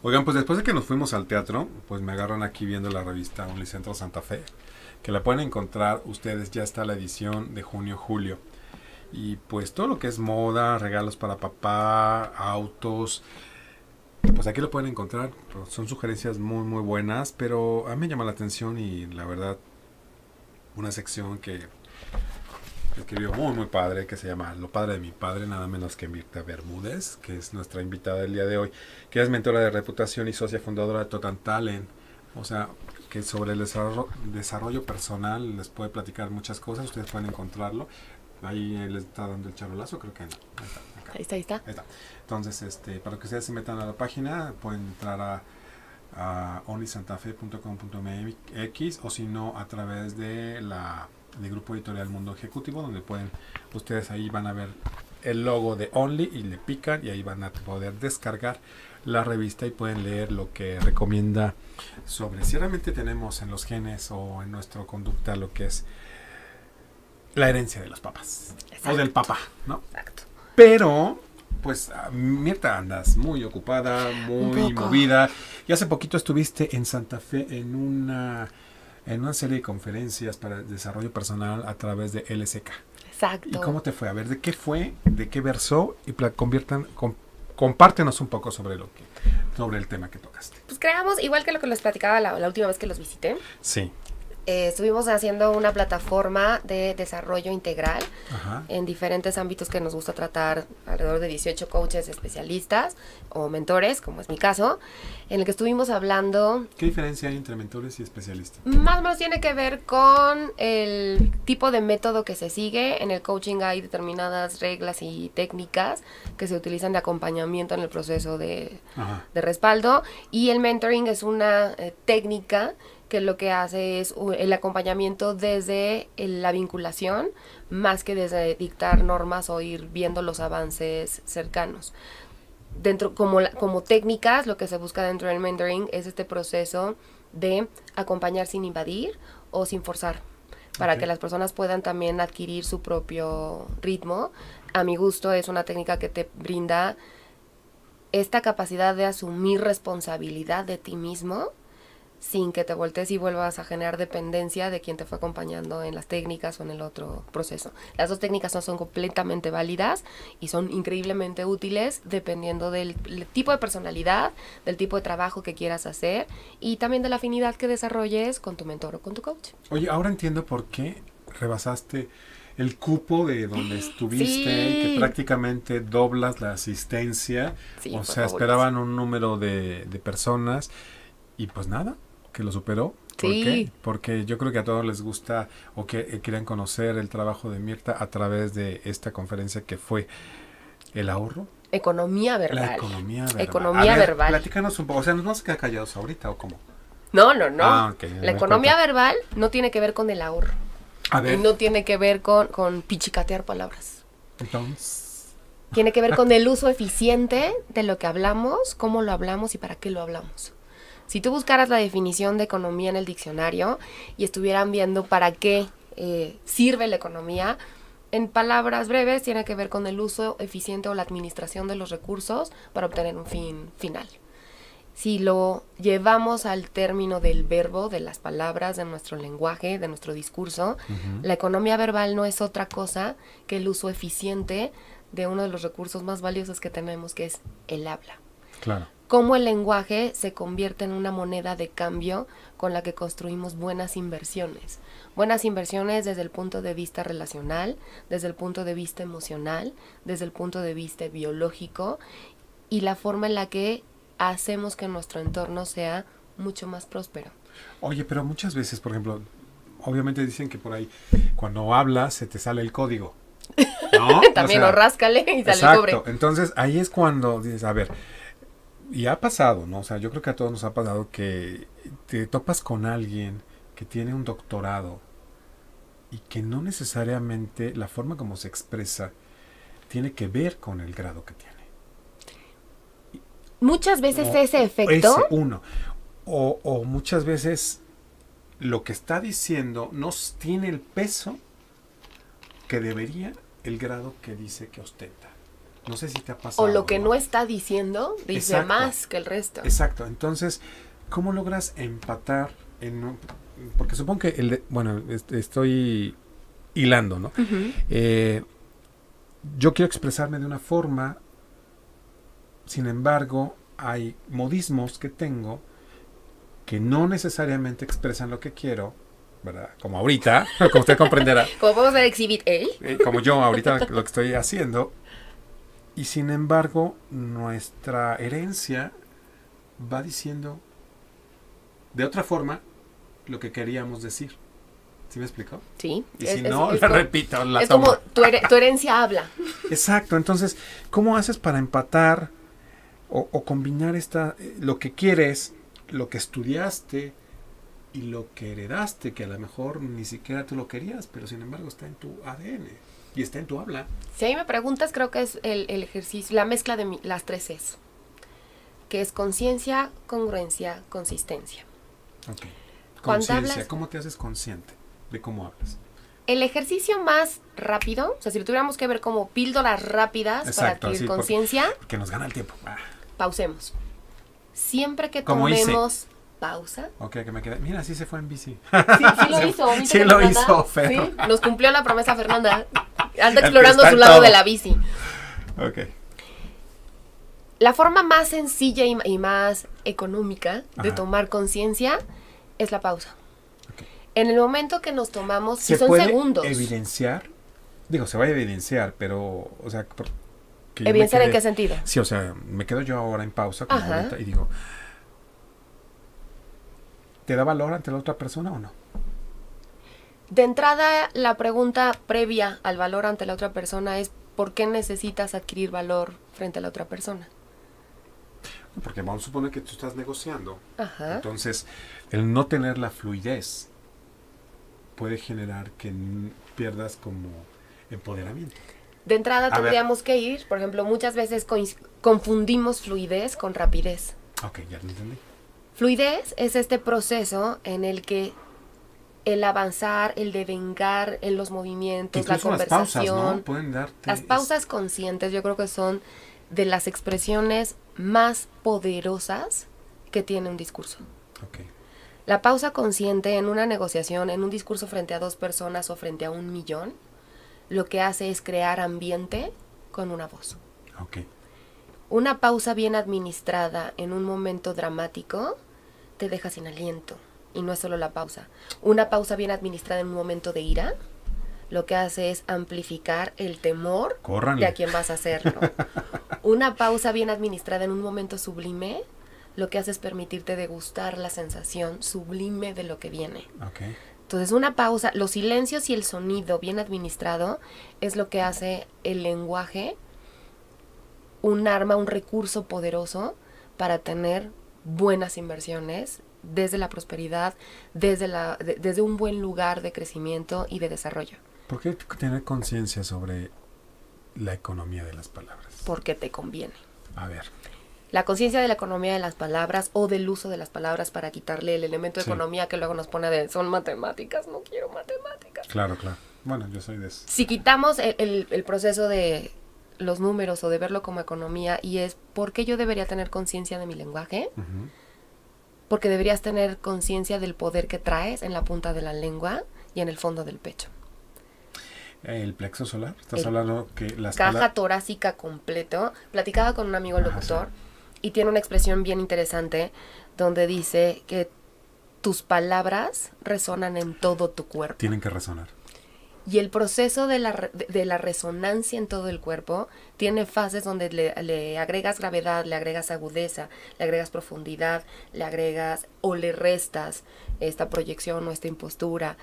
Oigan, pues después de que nos fuimos al teatro, pues me agarran aquí viendo la revista Unicentro Santa Fe, que la pueden encontrar ustedes, ya está la edición de junio-julio. Y pues todo lo que es moda, regalos para papá, autos, pues aquí lo pueden encontrar. Pues son sugerencias muy muy buenas, pero a mí me llama la atención y la verdad una sección que escribió muy muy padre, que se llama Lo padre de mi padre, nada menos que Mirta Bermúdez, que es nuestra invitada del día de hoy, que es mentora de reputación y socia fundadora de Total Talent. O sea, que sobre el desarrollo personal les puede platicar muchas cosas, ustedes pueden encontrarlo. Ahí él está dando el charolazo, creo que no. Ahí está, acá. Ahí está. Ahí está. Entonces, para que ustedes se metan a la página, pueden entrar a onlysantafe.com.mx o si no, a través de del grupo editorial Mundo Ejecutivo, donde pueden, ustedes ahí van a ver el logo de Only y le pican y ahí van a poder descargar la revista y pueden leer lo que recomienda sobre si realmente tenemos en los genes o en nuestra conducta lo que es la herencia de los papás. Exacto. O del papá, ¿no? Exacto. Pero, pues, Mirta, andas muy ocupada, muy movida. Y hace poquito estuviste en Santa Fe en una serie de conferencias para el desarrollo personal a través de LSK. Exacto. ¿Y cómo te fue? A ver, ¿de qué fue? ¿De qué versó? Y compártenos un poco sobre el tema que tocaste. Pues creamos, igual que lo que les platicaba la última vez que los visité. Sí. Estuvimos haciendo una plataforma de desarrollo integral. Ajá. En diferentes ámbitos que nos gusta tratar, alrededor de 18 coaches especialistas o mentores, como es mi caso, en el que estuvimos hablando. ¿Qué diferencia hay entre mentores y especialistas? Más o menos tiene que ver con el tipo de método que se sigue. En el coaching hay determinadas reglas y técnicas que se utilizan de acompañamiento en el proceso de respaldo, y el mentoring es una técnica que lo que hace es el acompañamiento desde la vinculación, más que desde dictar normas o ir viendo los avances cercanos. Dentro, como técnicas, lo que se busca dentro del mentoring es este proceso de acompañar sin invadir o sin forzar, para que las personas puedan también adquirir su propio ritmo. A mi gusto es una técnica que te brinda esta capacidad de asumir responsabilidad de ti mismo, sin que te voltees y vuelvas a generar dependencia de quien te fue acompañando en las técnicas o en el otro proceso. Las dos técnicas no son completamente válidas y son increíblemente útiles dependiendo del tipo de personalidad, del tipo de trabajo que quieras hacer y también de la afinidad que desarrolles con tu mentor o con tu coach. Oye, ahora entiendo por qué rebasaste el cupo de donde estuviste, Sí. que prácticamente doblas la asistencia. Sí, o sea, esperaban un número de personas y pues nada, que lo superó. ¿Por qué? Porque yo creo que a todos les gusta o que quieran conocer el trabajo de Mirta a través de esta conferencia que fue el ahorro. Economía verbal. La economía verbal. Economía verbal. Platícanos un poco, o sea, ¿nos vamos a quedar callados ahorita o cómo? No. Okay, la economía verbal no tiene que ver con el ahorro. A ver. Y no tiene que ver con pichicatear palabras. Entonces, tiene que ver con el uso eficiente de lo que hablamos, cómo lo hablamos y para qué lo hablamos. Si tú buscaras la definición de economía en el diccionario y estuvieran viendo para qué sirve la economía, en palabras breves tiene que ver con el uso eficiente o la administración de los recursos para obtener un fin final. Si lo llevamos al término del verbo, de las palabras, de nuestro lenguaje, de nuestro discurso, la economía verbal no es otra cosa que el uso eficiente de uno de los recursos más valiosos que tenemos, que es el habla. claro. Cómo el lenguaje se convierte en una moneda de cambio con la que construimos buenas inversiones. Buenas inversiones desde el punto de vista relacional, desde el punto de vista emocional, desde el punto de vista biológico y la forma en la que hacemos que nuestro entorno sea mucho más próspero. Oye, pero muchas veces, por ejemplo, obviamente dicen que por ahí cuando hablas se te sale el código, ¿no? También o ráscale y sale exacto. el cobre. Entonces ahí es cuando dices, a ver, y ha pasado, ¿no? O sea, yo creo que a todos nos ha pasado que te topas con alguien que tiene un doctorado y que no necesariamente la forma como se expresa tiene que ver con el grado que tiene. Muchas veces ese efecto... O muchas veces lo que está diciendo no tiene el peso que debería el grado que dice que ostenta. No sé si te ha pasado. O lo que no está diciendo dice Exacto. más que el resto. Exacto. Entonces, ¿cómo logras empatar porque supongo que estoy hilando, ¿no? Yo quiero expresarme de una forma, sin embargo, hay modismos que tengo que no necesariamente expresan lo que quiero, ¿verdad? Como ahorita, como usted comprenderá. Como podemos ver Exhibit A. Como yo ahorita lo que estoy haciendo. Y sin embargo, nuestra herencia va diciendo de otra forma lo que queríamos decir. ¿Sí me explicó? Sí. Y si no, le repito. Es como tu herencia habla. Exacto. Entonces, ¿cómo haces para empatar o combinar lo que quieres, lo que estudiaste y lo que heredaste, que a lo mejor ni siquiera tú lo querías, pero sin embargo está en tu ADN y está en tu habla? Si a mí me preguntas, creo que es el ejercicio, la mezcla de las 3 Cs, que es conciencia, congruencia, consistencia. Ok. Conciencia, ¿cómo te haces consciente de cómo hablas? El ejercicio más rápido, o sea, si lo tuviéramos que ver como píldoras rápidas, exacto, para adquirir conciencia, porque nos gana el tiempo. Pausemos. Siempre que tomemos pausa. Ok, que me quede. Mira, sí se fue en bici. Sí lo hizo. Sí lo hizo, Fer. Sí, nos cumplió la promesa Fernanda. Anda explorando su lado de la bici. Ok. La forma más sencilla y más económica de tomar conciencia es la pausa. Okay. En el momento que nos tomamos, si son segundos. Evidenciar, se va a evidenciar, pero, o sea, ¿evidenciar en qué sentido? Sí, o sea, me quedo yo ahora en pausa como ahorita y digo, ¿te da valor ante la otra persona o no? De entrada, la pregunta previa al valor ante la otra persona es ¿por qué necesitas adquirir valor frente a la otra persona? Porque vamos a suponer que tú estás negociando. Ajá. Entonces, el no tener la fluidez puede generar que pierdas como empoderamiento. De entrada tendríamos que ir, por ejemplo, muchas veces confundimos fluidez con rapidez. Ok, ya lo entendí. Fluidez es este proceso en el que el avanzar, el devengar en los movimientos, la conversación. Las pausas, ¿no? Pueden darte... Las pausas conscientes yo creo que son de las expresiones más poderosas que tiene un discurso. Okay. La pausa consciente en una negociación, en un discurso frente a 2 personas o frente a 1,000,000, lo que hace es crear ambiente con una voz. Okay. Una pausa bien administrada en un momento dramático te deja sin aliento. Y no es solo la pausa. Una pausa bien administrada en un momento de ira, lo que hace es amplificar el temor de a quien vas a hacerlo. Una pausa bien administrada en un momento sublime, lo que hace es permitirte degustar la sensación sublime de lo que viene. Okay. Entonces una pausa, los silencios y el sonido bien administrado es lo que hace el lenguaje un arma, un recurso poderoso para tener buenas inversiones desde la prosperidad, desde un buen lugar de crecimiento y de desarrollo. ¿Por qué tener conciencia sobre la economía de las palabras? Porque te conviene. A ver. La conciencia de la economía de las palabras o del uso de las palabras para quitarle el elemento de economía que luego nos pone de son matemáticas, no quiero matemáticas. Claro. Bueno, yo soy de eso. Si quitamos el proceso de los números o de verlo como economía y es ¿por qué yo debería tener conciencia de mi lenguaje? Uh-huh. Porque deberías tener conciencia del poder que traes en la punta de la lengua y en el fondo del pecho. ¿El plexo solar? ¿Estás hablando que las caja torácica completo? Platicaba con un amigo locutor y tiene una expresión bien interesante donde dice que tus palabras resonan en todo tu cuerpo. Tienen que resonar. Y el proceso de la resonancia en todo el cuerpo tiene fases donde le agregas gravedad, le agregas agudeza, le agregas profundidad, le agregas o le restas esta proyección o esta impostura.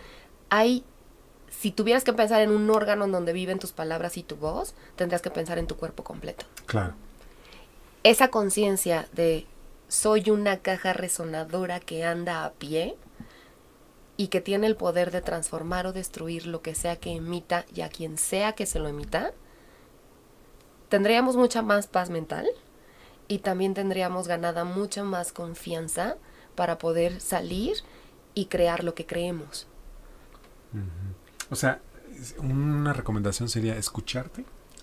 Si tuvieras que pensar en un órgano en donde viven tus palabras y tu voz, tendrías que pensar en tu cuerpo completo. Claro. Esa conciencia de soy una caja resonadora que anda a pie y que tiene el poder de transformar o destruir lo que sea que emita y a quien sea que se lo emita, tendríamos mucha más paz mental y también tendríamos ganada mucha más confianza para poder salir y crear lo que creemos. Uh-huh. O sea, una recomendación sería escucharte.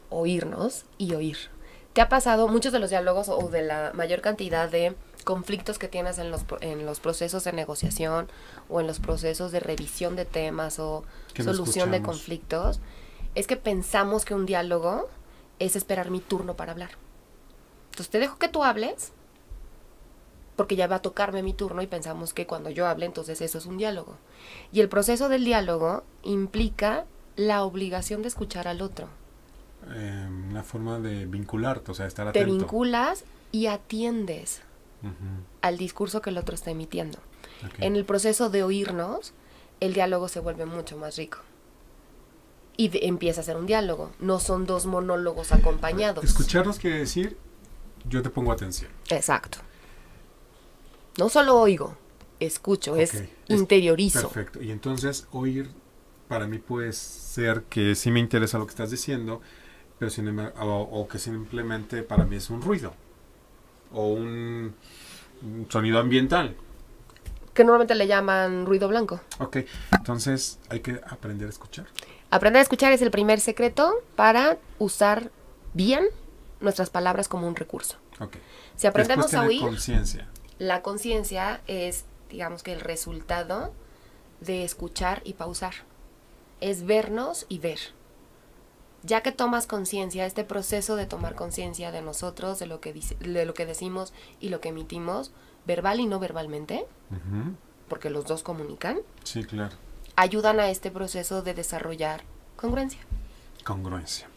oírnos y oír. ¿Te ha pasado muchos de los diálogos o de la mayor cantidad de conflictos que tienes en los procesos de negociación o en los procesos de revisión de temas o solución de conflictos? Es que pensamos que un diálogo es esperar mi turno para hablar. Entonces te dejo que tú hables porque ya va a tocarme mi turno y pensamos que cuando yo hable, entonces eso es un diálogo. Y el proceso del diálogo implica la obligación de escuchar al otro. Una forma de vincularte, o sea, estar atento. Te vinculas y atiendes al discurso que el otro está emitiendo. En el proceso de oírnos, el diálogo se vuelve mucho más rico. Y empieza a ser un diálogo. No son dos monólogos acompañados. Escucharnos quiere decir, yo te pongo atención. Exacto. No solo oigo, escucho, interiorizo. Perfecto. Y entonces oír para mí puede ser que sí me interesa lo que estás diciendo, pero o que simplemente para mí es un ruido o un sonido ambiental. Que normalmente le llaman ruido blanco. Ok, entonces hay que aprender a escuchar. Aprender a escuchar es el primer secreto para usar bien nuestras palabras como un recurso. Okay. Si aprendemos a oír, conciencia. La conciencia es, digamos que el resultado de escuchar y pausar. Es vernos y ver. Ya que tomas conciencia, este proceso de tomar conciencia de nosotros, de lo que decimos y lo que emitimos, verbal y no verbalmente, porque los dos comunican. Sí, claro. Ayudan a este proceso de desarrollar congruencia. Congruencia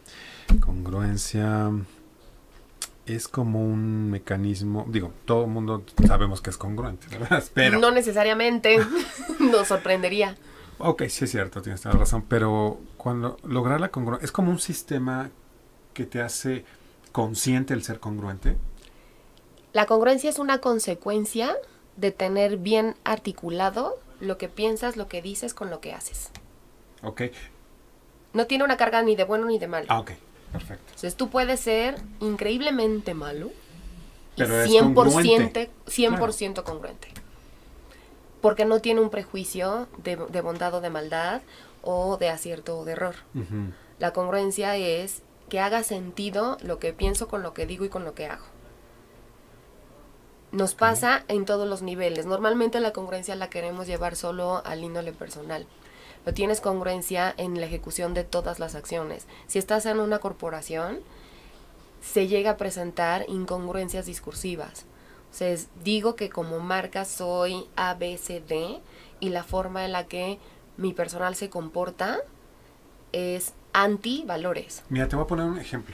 es como un mecanismo, digo, todo el mundo sabemos que es congruente, ¿verdad? Pero no necesariamente, nos sorprendería. Ok, sí es cierto, tienes toda la razón, pero cuando lograr la congruencia, ¿es como un sistema que te hace consciente el ser congruente? La congruencia es una consecuencia de tener bien articulado lo que piensas, lo que dices con lo que haces. Ok. No tiene una carga ni de bueno ni de malo. Ok, perfecto. Entonces tú puedes ser increíblemente malo pero y 100% congruente. Porque no tiene un prejuicio de bondad o de maldad o de acierto o de error. La congruencia es que haga sentido lo que pienso con lo que digo y con lo que hago. Nos pasa en todos los niveles. Normalmente la congruencia la queremos llevar solo al índole personal. Pero tienes congruencia en la ejecución de todas las acciones. Si estás en una corporación, se llega a presentar incongruencias discursivas. O sea, digo que como marca soy A, B, C, D y la forma en la que mi personal se comporta es anti-valores. Mira, te voy a poner un ejemplo.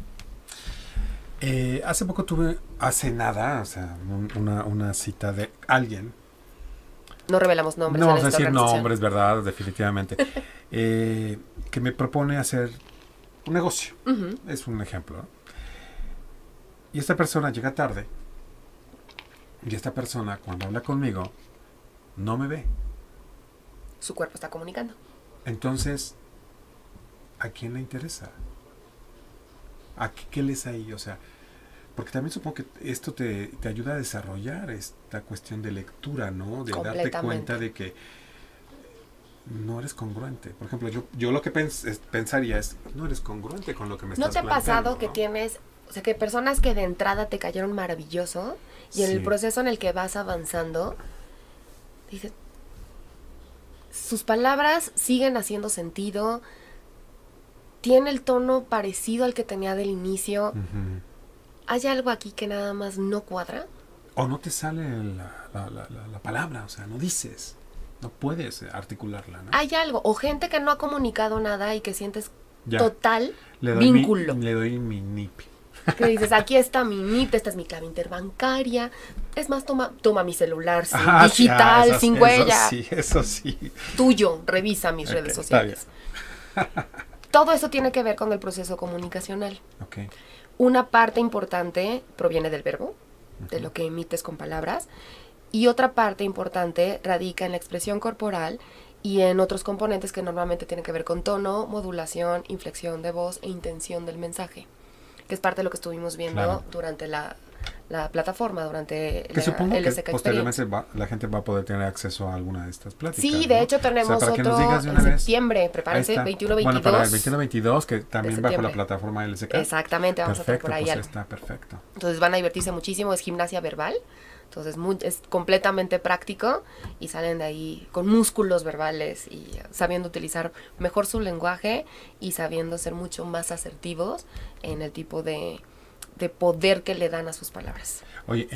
Hace poco hace nada, o sea, una cita de alguien. No revelamos nombres. No vamos a decir nombres, ¿verdad? Definitivamente. Que me propone hacer un negocio. Es un ejemplo, ¿no? Y esta persona llega tarde. Y esta persona, cuando habla conmigo, no me ve. Su cuerpo está comunicando. Entonces, ¿a quién le interesa? ¿A qué lees ahí? O sea, porque también supongo que esto te ayuda a desarrollar esta cuestión de lectura, ¿no? De darte cuenta de que no eres congruente. Por ejemplo, yo lo que pensaría es, no eres congruente con lo que me estás planteando. ¿No te ha pasado que tienes, o sea, que personas que de entrada te cayeron maravilloso y en el proceso en el que vas avanzando, dices, sus palabras siguen haciendo sentido, tiene el tono parecido al que tenía del inicio? ¿Hay algo aquí que nada más no cuadra? O no te sale la palabra, o sea, no dices, no puedes articularla, ¿no? Hay algo, o gente que no ha comunicado nada y que sientes total vínculo. Le doy mi NIP. Que dices, aquí está mi NIP, esta es mi clave interbancaria. Es más, toma mi celular digital, sin huella. Eso sí. Tuyo, revisa mis redes sociales. Todo eso tiene que ver con el proceso comunicacional. Okay. Una parte importante proviene del verbo, de lo que emites con palabras, y otra parte importante radica en la expresión corporal y en otros componentes que normalmente tienen que ver con tono, modulación, inflexión de voz e intención del mensaje, que es parte de lo que estuvimos viendo durante la la plataforma durante que supongo el que SK posteriormente la gente va a poder tener acceso a alguna de estas pláticas. Sí, de hecho tenemos otro en septiembre, prepárense, 21-22. Bueno, para el 21-22, que también bajo la plataforma LSK. Exactamente, vamos a estar por ahí. Pues está perfecto. Entonces van a divertirse muchísimo, es gimnasia verbal. Entonces es completamente práctico y salen de ahí con músculos verbales y sabiendo utilizar mejor su lenguaje y sabiendo ser mucho más asertivos en el tipo de poder que le dan a sus palabras. Oye,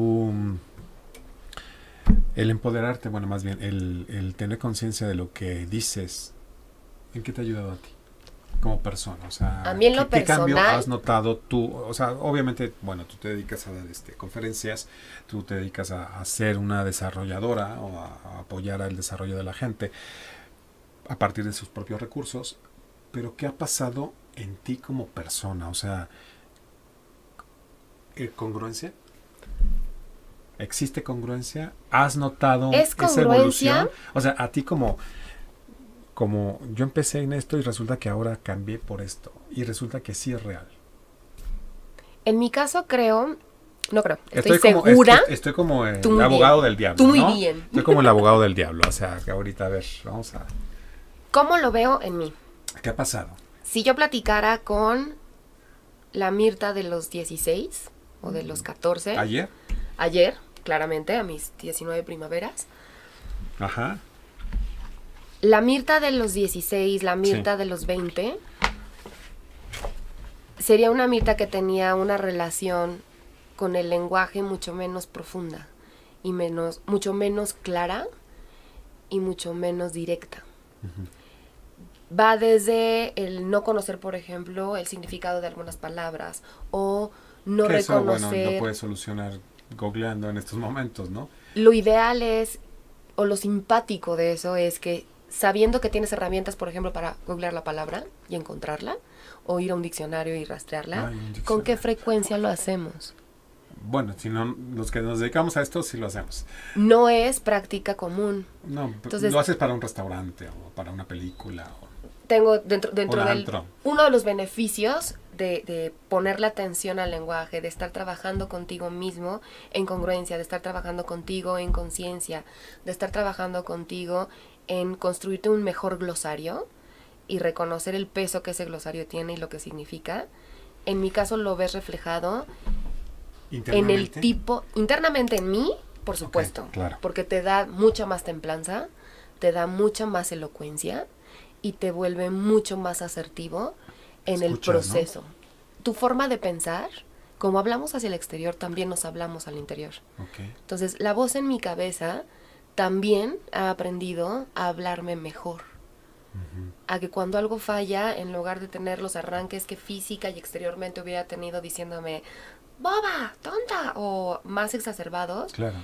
el empoderarte, bueno, más bien, el tener conciencia de lo que dices, ¿en qué te ha ayudado a ti? Como persona, o sea, a mí en lo personal, ¿qué cambio has notado tú? O sea, obviamente, bueno, tú te dedicas a dar conferencias, tú te dedicas a ser una desarrolladora o a apoyar al desarrollo de la gente a partir de sus propios recursos, pero ¿qué ha pasado en ti como persona? O sea, ¿congruencia? ¿Existe congruencia? ¿Has notado esa evolución? O sea, a ti como yo empecé en esto y resulta que ahora cambié por esto y resulta que sí es real. En mi caso estoy segura. Estoy como el abogado del diablo. Tú muy bien. Estoy como el abogado del diablo, o sea, que ahorita a ver, vamos a... ¿Cómo lo veo en mí? ¿Qué ha pasado? Si yo platicara con la Mirta de los 16 o de los 14. Ayer, claramente, a mis 19 primaveras. Ajá. La Mirta de los 16, la Mirta de los 20, sería una Mirta que tenía una relación con el lenguaje mucho menos profunda y mucho menos clara y mucho menos directa. Uh-huh. Va desde el no conocer, por ejemplo, el significado de algunas palabras o no reconocer... Eso, bueno, lo puedes solucionar googleando en estos momentos, ¿no? Lo ideal es, o lo simpático de eso es que sabiendo que tienes herramientas, por ejemplo, para googlear la palabra y encontrarla, o ir a un diccionario y rastrearla, ¿con qué frecuencia lo hacemos? Bueno, si no, los que nos dedicamos a esto, sí lo hacemos. No es práctica común. No, entonces, lo haces para un restaurante o para una película. Tengo dentro del... Uno de los beneficios de ponerle atención al lenguaje, de estar trabajando contigo mismo en congruencia, de estar trabajando contigo en conciencia, de estar trabajando contigo en construirte un mejor glosario y reconocer el peso que ese glosario tiene y lo que significa. En mi caso lo ves reflejado en el tipo, internamente en mí, por supuesto, okay, claro. Porque te da mucha más templanza, te da mucha más elocuencia y te vuelve mucho más asertivo en el proceso. ¿No? Tu forma de pensar, como hablamos hacia el exterior, también nos hablamos al interior. Okay. Entonces, la voz en mi cabeza también ha aprendido a hablarme mejor. Uh-huh. A que cuando algo falla, en lugar de tener los arranques que física y exteriormente hubiera tenido diciéndome boba, tonta o más exacerbados, claro,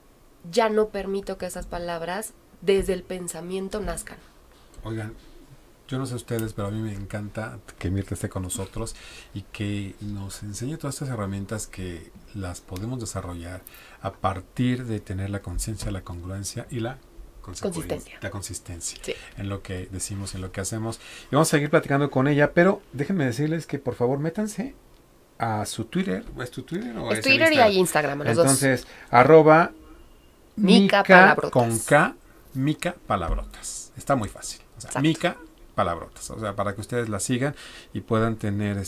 ya no permito que esas palabras desde el pensamiento nazcan. Oigan, yo no sé ustedes, pero a mí me encanta que Mirta esté con nosotros y que nos enseñe todas estas herramientas que las podemos desarrollar a partir de tener la conciencia, la congruencia y la consistencia sí, en lo que decimos, en lo que hacemos. Y vamos a seguir platicando con ella, pero déjenme decirles que por favor métanse a su Twitter. ¿Es tu Twitter o es Twitter y hay Instagram? Entonces, @ Mica Palabrotas. Con K, Mica Palabrotas. Está muy fácil. O sea, Mica Palabrotas. O sea, para que ustedes la sigan y puedan tener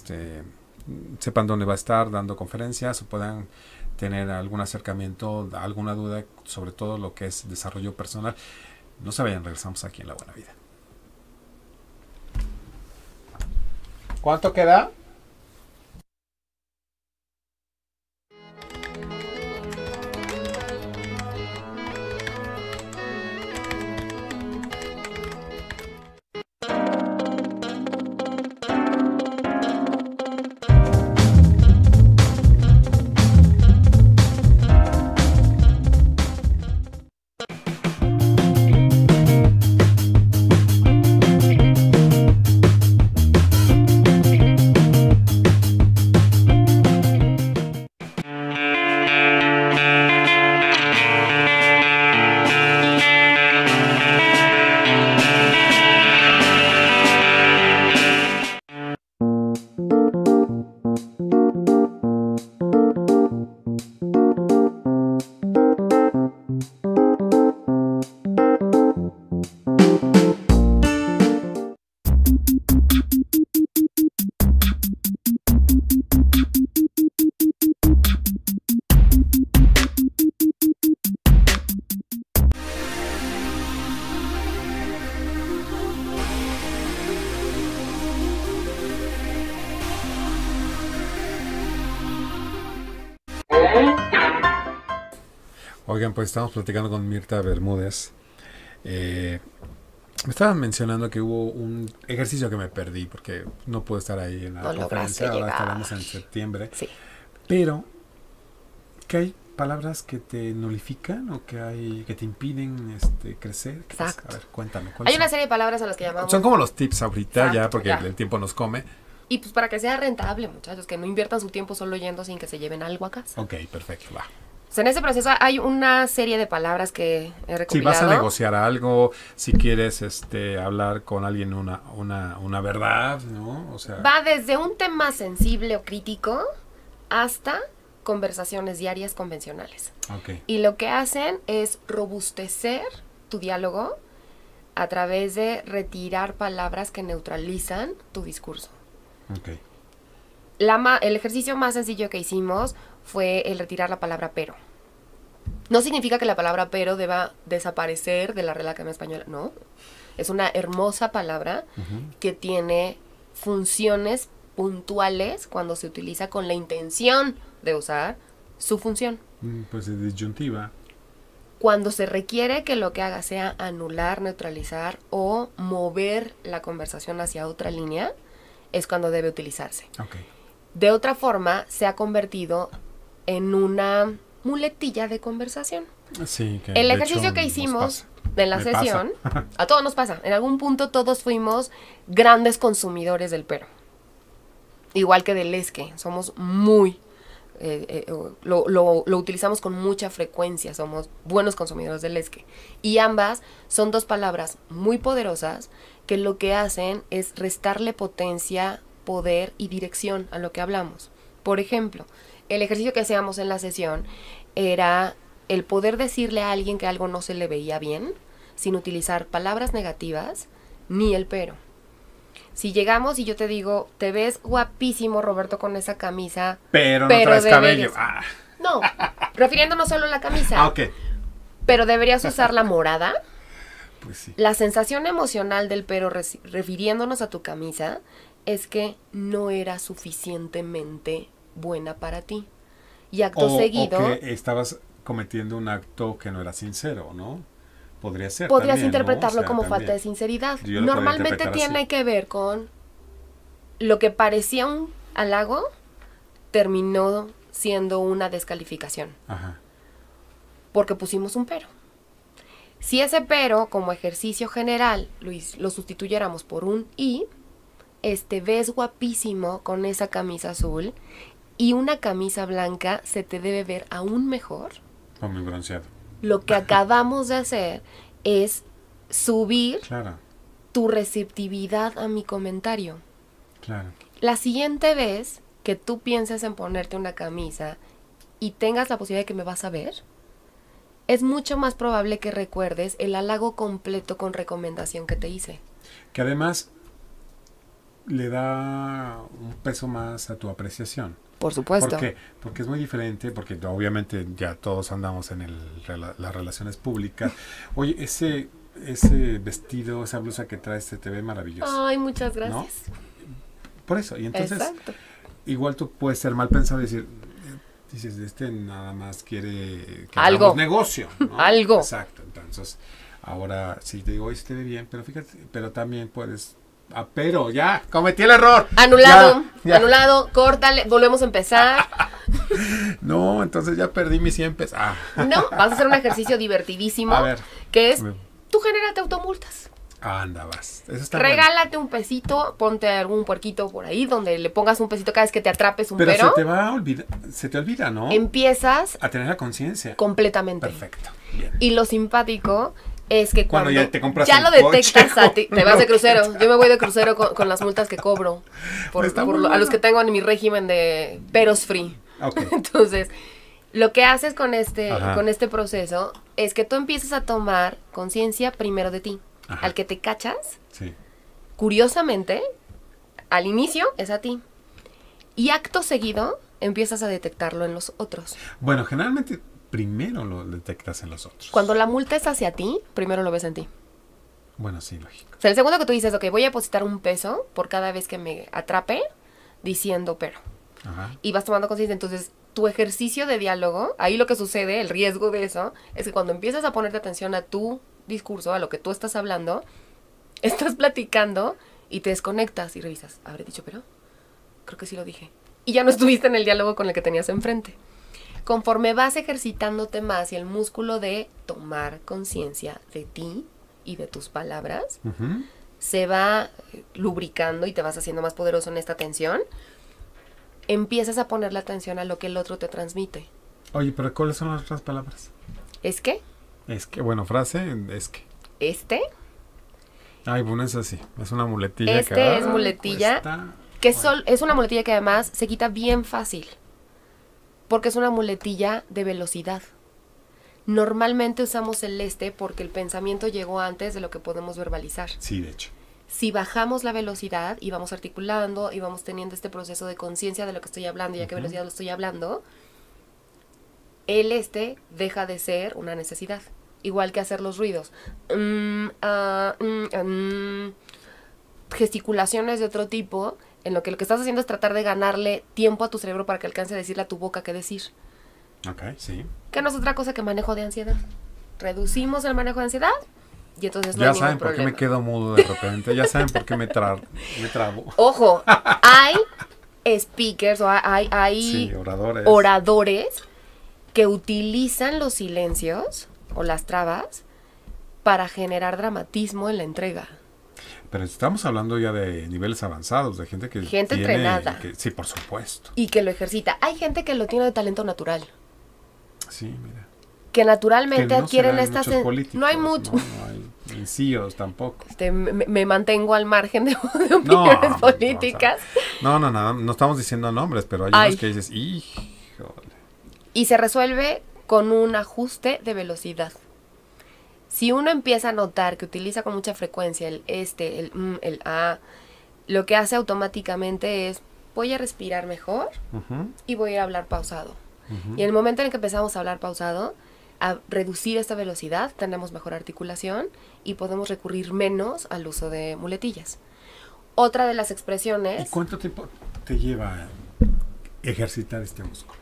sepan dónde va a estar dando conferencias o puedan tener algún acercamiento, alguna duda sobre todo lo que es desarrollo personal. No se vayan, regresamos aquí en La Buena Vida. ¿Cuánto queda? Oigan, pues estamos platicando con Mirta Bermúdez. Me estaban mencionando que hubo un ejercicio que me perdí porque no pude estar ahí en la conferencia. Ahora estaremos en septiembre. Sí. Pero, ¿qué hay palabras que te nulifican o que te impiden crecer? Exacto. A ver, cuéntame. Hay una serie de palabras a las que llamamos... Son como los tips ahorita. Exacto, ya, porque ya. el tiempo nos come. Y pues para que sea rentable, muchachos, que no inviertan su tiempo solo yendo sin que se lleven algo a casa. Ok, perfecto, va. O sea, en ese proceso hay una serie de palabras que he recopilado. Si vas a negociar algo, si quieres hablar con alguien una verdad, ¿no? O sea, va desde un tema sensible o crítico hasta conversaciones diarias convencionales. okay. Y lo que hacen es robustecer tu diálogo a través de retirar palabras que neutralizan tu discurso. Okay. El ejercicio más sencillo que hicimos fue el retirar la palabra pero. No significa que la palabra pero deba desaparecer de la Real Academia Española, no. Es una hermosa palabra que tiene funciones puntuales cuando se utiliza con la intención de usar su función. Pues es disyuntiva. Cuando se requiere que lo que haga sea anular, neutralizar o mover la conversación hacia otra línea, es cuando debe utilizarse. Okay. De otra forma, se ha convertido en una muletilla de conversación. Sí, que el de ejercicio hecho que hicimos pasa. en la Me sesión, pasa. a todos nos pasa. En algún punto todos fuimos grandes consumidores del pero. Igual que del es que. Somos muy... lo utilizamos con mucha frecuencia. Somos buenos consumidores del es que. Y ambas son dos palabras muy poderosas que lo que hacen es restarle potencia, poder y dirección a lo que hablamos. Por ejemplo, el ejercicio que hacíamos en la sesión era el poder decirle a alguien que algo no se le veía bien sin utilizar palabras negativas ni el pero. Si llegamos y yo te digo, te ves guapísimo, Roberto, con esa camisa, pero no traes cabello. Ah. No, refiriéndonos solo a la camisa. Ok. Pero deberías usar la morada. Pues sí. La sensación emocional del pero refiriéndonos a tu camisa es que no era suficientemente buena para ti. Y acto seguido... O que estabas cometiendo un acto que no era sincero, ¿no? Podría ser. Podrías también, interpretarlo ¿no? O sea, como también. falta de sinceridad. Yo lo Normalmente podría interpretar tiene así. que ver con lo que parecía un halago, terminó siendo una descalificación. Ajá. Porque pusimos un pero. Si ese pero, como ejercicio general, lo sustituyéramos por un y, ves guapísimo con esa camisa azul y una camisa blanca se te debe ver aún mejor. Como un bronceado. Lo que acabamos de hacer es subir Claro, tu receptividad a mi comentario. claro. La siguiente vez que tú pienses en ponerte una camisa y tengas la posibilidad de que me vas a ver, es mucho más probable que recuerdes el halago completo con recomendación que te hice. Que además le da un peso más a tu apreciación. Por supuesto. ¿Por qué? Porque es muy diferente, porque obviamente ya todos andamos en las relaciones públicas. Oye, ese vestido, esa blusa que traes se te ve maravilloso. Ay, muchas gracias. ¿No? Por eso, y entonces Exacto. igual tú puedes ser mal pensado y decir, dices, nada más quiere que Algo. hagamos negocio, ¿no? Algo. Exacto, entonces ahora sí te digo, hoy se te ve bien, pero fíjate, pero también puedes, pero ya, cometí el error. Anulado, Ya. anulado, córtale, volvemos a empezar. No, entonces ya perdí mis 100 pesos. No, vas a hacer un ejercicio divertidísimo, A ver. que es, tú genérate automultas. Anda, vas. Eso está Regálate un pesito, ponte algún puerquito por ahí donde le pongas un pesito cada vez que te atrapes un pero pero. se te va a olvidar, se te olvida, ¿no? Empiezas A tener la conciencia. completamente. Perfecto. Bien. Y lo simpático es que cuando ya te compras ya el lo detectas coche, a ti, te vas de crucero. Yo me voy de crucero con las multas que cobro Está muy a bueno. los que tengo en mi régimen de peros free. Ok. Entonces, lo que haces con Ajá. este proceso es que tú empiezas a tomar conciencia primero de ti. Ajá. Al que te cachas, Sí. curiosamente, al inicio es a ti. Y acto seguido empiezas a detectarlo en los otros. Bueno, generalmente primero lo detectas en los otros. Cuando la multa es hacia ti, primero lo ves en ti. Bueno, sí, lógico. O sea, el segundo que tú dices, ok, voy a depositar un peso por cada vez que me atrape diciendo pero. Ajá. Y vas tomando conciencia, entonces tu ejercicio de diálogo, ahí lo que sucede, el riesgo de eso, es que cuando empiezas a ponerte atención a tu discurso, a lo que tú estás hablando, estás platicando y te desconectas y revisas. ¿Habré dicho pero? Creo que sí lo dije. Y ya no estuviste en el diálogo con el que tenías enfrente. Conforme vas ejercitándote más y el músculo de tomar conciencia de ti y de tus palabras, se va lubricando y te vas haciendo más poderoso en esta atención, empiezas a ponerle atención a lo que el otro te transmite. Oye, pero ¿cuáles son las otras palabras? ¿Es que? Es que, bueno, frase, es que. Este. Ay, bueno, es así. Es una muletilla. Este es muletilla. Que bueno. es una muletilla que además se quita bien fácil. Porque es una muletilla de velocidad. Normalmente usamos el este porque el pensamiento llegó antes de lo que podemos verbalizar. Sí, de hecho. Si bajamos la velocidad y vamos articulando y vamos teniendo este proceso de conciencia de lo que estoy hablando y a qué velocidad lo estoy hablando, el este deja de ser una necesidad. Igual que hacer los ruidos. Gesticulaciones de otro tipo, en lo que estás haciendo es tratar de ganarle tiempo a tu cerebro para que alcance a decirle a tu boca qué decir. Ok, sí. Que no es otra cosa que manejo de ansiedad. Reducimos el manejo de ansiedad y entonces no ya hay saben por qué me quedo mudo de repente. Ya saben por qué me trabo. Ojo, hay speakers o hay sí, oradores que utilizan los silencios o las trabas para generar dramatismo en la entrega. Pero estamos hablando ya de niveles avanzados, de gente que gente tiene, entrenada. Sí, por supuesto. Y que lo ejercita. Hay gente que lo tiene de talento natural. Sí, mira. Que naturalmente que no adquieren estas... No hay mucho. No hay CEOs tampoco. Me mantengo al margen de opiniones políticas. No estamos diciendo nombres, pero hay unos que dices, híjole. Y se resuelve con un ajuste de velocidad. Si uno empieza a notar que utiliza con mucha frecuencia el el a, lo que hace automáticamente es, voy a respirar mejor y voy a ir a hablar pausado. Y en el momento en el que empezamos a hablar pausado, a reducir esta velocidad, tenemos mejor articulación y podemos recurrir menos al uso de muletillas. Otra de las expresiones... ¿Y cuánto tiempo te lleva ejercitar este músculo?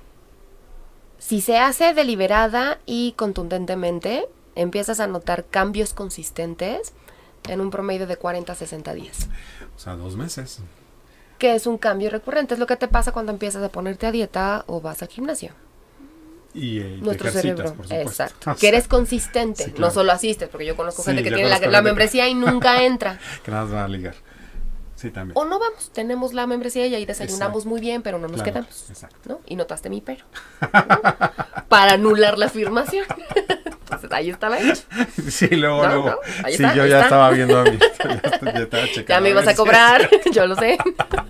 Si se hace deliberada y contundentemente, empiezas a notar cambios consistentes en un promedio de 40 a 60 días. O sea, 2 meses. Que es un cambio recurrente. Es lo que te pasa cuando empiezas a ponerte a dieta o vas al gimnasio. Y nuestro cerebro, por supuesto. exacto. Que eres consistente, sí, claro. No solo asistes, porque yo conozco gente que tiene la membresía y nunca entra. Que nada va a ligar. Sí, también. O no vamos, tenemos la membresía y ahí desayunamos exacto. Muy bien, pero no nos quedamos. Exacto. ¿No? Y notaste mi pero. ¿No? Para anular la afirmación. Entonces ahí estaba hecho. Sí, luego. ¿No? Ahí sí, está, yo ahí ya está. estaba viendo a mí. Ya estaba checando. Ya me ibas a cobrar, yo lo sé.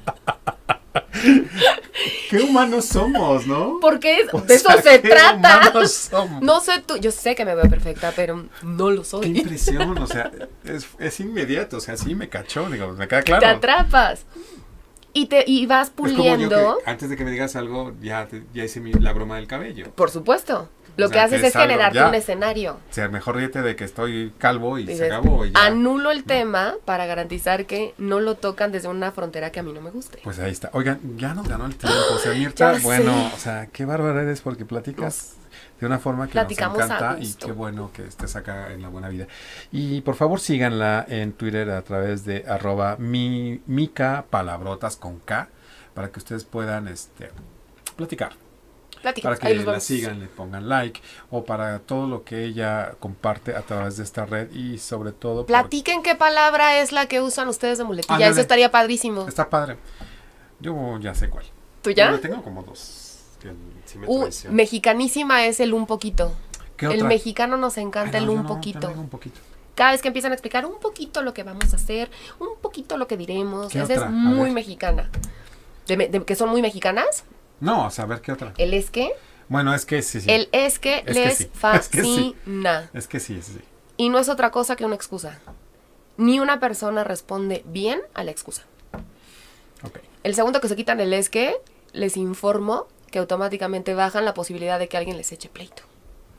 Qué humanos somos, ¿no? Porque de eso se trata. No sé tú, yo sé que me veo perfecta, pero no lo soy. Qué impresión, o sea, es inmediato, o sea, sí me cachó, digo, me queda claro. Te atrapas. Y vas puliendo. Es como yo que antes de que me digas algo, ya hice la broma del cabello. Por supuesto. Lo que haces es generarte un escenario. O sea, mejor ríete de que estoy calvo y se acabó. Y ya. Anulo el tema para garantizar que no lo tocan desde una frontera que a mí no me guste. Pues ahí está. Oigan, ya nos ganó el tiempo. O sea, Mirta, bueno, o sea, qué bárbara eres porque platicas de una forma que nos encanta y qué bueno que estés acá en La Buena Vida. Y por favor síganla en Twitter a través de @Mica Palabrotas con K para que ustedes puedan platicar. Para que la sigan, le pongan like o para todo lo que ella comparte a través de esta red y sobre todo... Platiquen qué palabra es la que usan ustedes de muletilla, ándale. Eso estaría padrísimo. Está padre. Yo ya sé cuál. ¿Tú ya? Yo tengo como 2. Que sí mexicanísima es el un poquito. ¿Qué otra? El mexicano nos encanta el un poquito. Un poquito. Cada vez que empiezan a explicar un poquito lo que vamos a hacer, un poquito lo que diremos. Esa es muy mexicana. ¿Que son muy mexicanas? No, a saber qué otra. ¿El es que? Bueno, es que sí. El es que les fascina. Es que sí. Y no es otra cosa que una excusa. Ni una persona responde bien a la excusa. Okay. El segundo que se quitan el es que, les informo que automáticamente bajan la posibilidad de que alguien les eche pleito.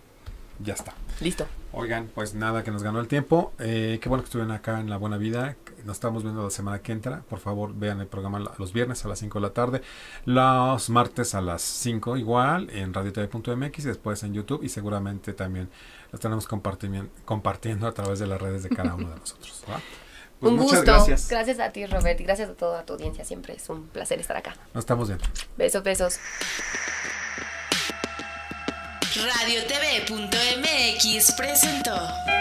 Ya está. Listo. Oigan, pues nada, que nos ganó el tiempo. Qué bueno que estuvieron acá en La Buena Vida. nos estamos viendo la semana que entra. Por favor, vean el programa los viernes a las 5 de la tarde, los martes a las 5 igual, en radiotv.mx y después en YouTube, y seguramente también lo estaremos compartiendo a través de las redes de cada uno de nosotros, ¿va? Pues un gusto. Gracias. Gracias a ti, Robert, y gracias a toda tu audiencia. Siempre es un placer estar acá. Nos estamos viendo. Besos, besos. Radiotv.mx presentó